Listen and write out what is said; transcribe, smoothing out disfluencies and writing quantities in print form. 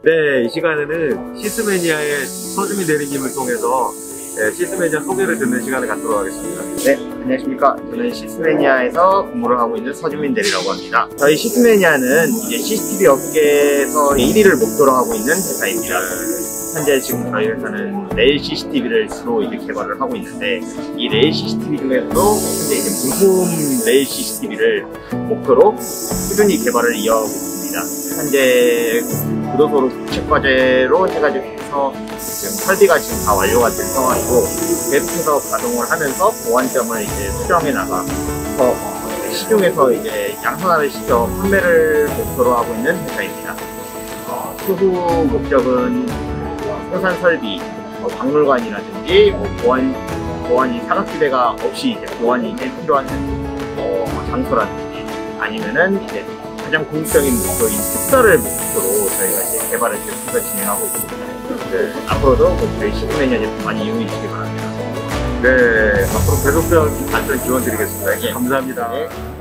네, 이 시간에는 시스매니아의 서주민 대리님을 통해서 시스매니아 소개를 듣는 시간을 갖도록 하겠습니다. 네, 안녕하십니까. 저는 시스매니아에서 근무를 하고 있는 서주민 대리라고 합니다. 저희 시스매니아는 이제 CCTV 업계에서 1위를 목표로 하고 있는 회사입니다. 현재 지금 저희 회사는 레일 CCTV를 주로 이제 개발을 하고 있는데, 이 레일 CCTV 중에서도 현재 이제 부품 레일 CCTV를 목표로 꾸준히 개발을 이어가고 있습니다. 현재 교도소로 부책 과제로 해가지고 지금 설비가 지금 다 완료가 된 상황이고, 계속해서 가동을 하면서 보완점을 이제 수정해 나가서 시중에서 이제 양산화를 시켜 판매를 목표로 하고 있는 회사입니다. 추후 목적은 생산 설비, 박물관이라든지 보안이 사각지대가 없이 이제 보안이 이제 필요한 장소라든지, 아니면은 이제 가장 궁극적인 목표인 특사를 목표로 저희가 이제 개발을 계속해서 진행하고 있습니다. 네, 앞으로도 저희 시스매니아 제품 많이 이용해 주시기 바랍니다. 네, 앞으로 계속적인 발전 지원 드리겠습니다. 네. 감사합니다. 네.